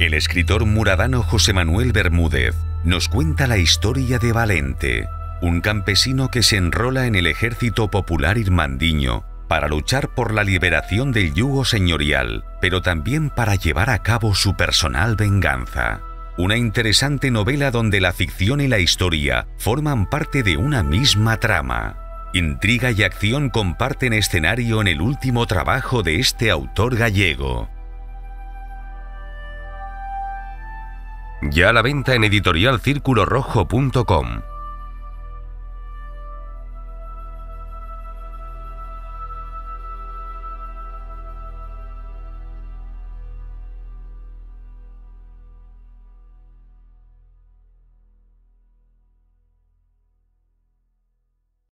El escritor muradano José Manuel Bermúdez nos cuenta la historia de Valente, un campesino que se enrola en el ejército popular irmandiño para luchar por la liberación del yugo señorial, pero también para llevar a cabo su personal venganza. Una interesante novela donde la ficción y la historia forman parte de una misma trama. Intriga y acción comparten escenario en el último trabajo de este autor gallego. Ya a la venta en editorialcirculorrojo.com.